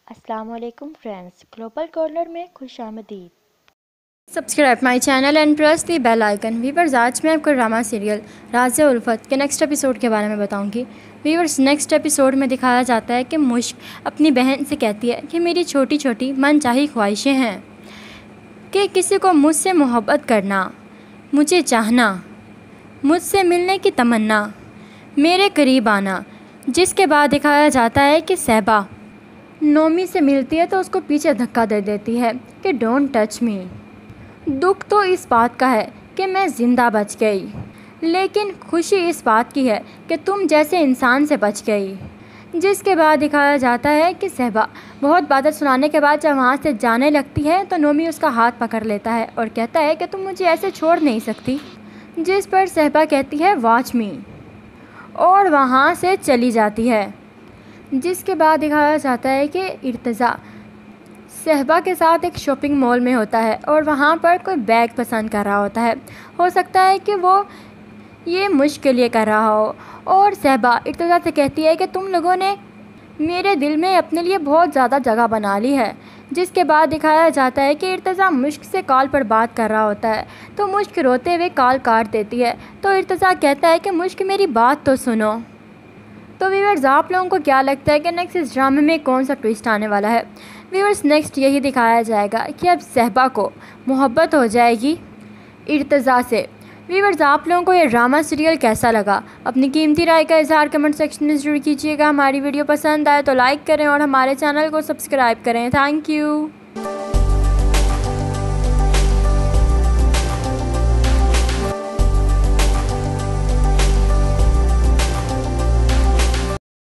अस्सलाम वालेकुम friends, global corner में खुशामदीद। Subscribe my channel and press the bell icon. Viewers, आज मैं आपको ड्रामा सीरियल राज़ उल्फत के नेक्स्ट एपिसोड के बारे में बताऊंगी। वीवर्स, नेक्स्ट एपिसोड में दिखाया जाता है कि मुश्क अपनी बहन से कहती है कि मेरी छोटी छोटी मनचाही ख्वाहिशें हैं कि किसी को मुझसे मोहब्बत करना, मुझे चाहना, मुझसे मिलने की तमन्ना, मेरे करीब आना। जिसके बाद दिखाया जाता है कि सहबा नोमी से मिलती है तो उसको पीछे धक्का दे देती है कि डोंट टच मी। दुख तो इस बात का है कि मैं ज़िंदा बच गई, लेकिन खुशी इस बात की है कि तुम जैसे इंसान से बच गई। जिसके बाद दिखाया जाता है कि सहबा बहुत बातें सुनाने के बाद जब वहाँ से जाने लगती है तो नोमी उसका हाथ पकड़ लेता है और कहता है कि तुम मुझे ऐसे छोड़ नहीं सकती। जिस पर सहबा कहती है वॉच मी और वहाँ से चली जाती है। जिसके बाद दिखाया जाता है कि इर्तज़ा सहबा के साथ एक शॉपिंग मॉल में होता है और वहाँ पर कोई बैग पसंद कर रहा होता है। हो सकता है कि वो ये मुश्क के लिए कर रहा हो और सहबा इर्तज़ा से कहती है कि तुम लोगों ने मेरे दिल में अपने लिए बहुत ज़्यादा जगह बना ली है। जिसके बाद दिखाया जाता है कि इर्तज़ा मुश्क से कॉल पर बात कर रहा होता है तो मुश्क रोते हुए कॉल काट देती है। तो इर्तज़ा कहता है कि मुश्क मेरी बात तो सुनो। तो व्यूअर्स, आप लोगों को क्या लगता है कि नेक्स्ट इस ड्रामे में कौन सा ट्विस्ट आने वाला है? व्यूअर्स, नेक्स्ट यही दिखाया जाएगा कि अब सहबा को मोहब्बत हो जाएगी इर्तज़ा से। व्यूअर्स, आप लोगों को ये ड्रामा सीरियल कैसा लगा? अपनी कीमती राय का इज़हार कमेंट सेक्शन में ज़रूर कीजिएगा। हमारी वीडियो पसंद आए तो लाइक करें और हमारे चैनल को सब्सक्राइब करें। Thank you.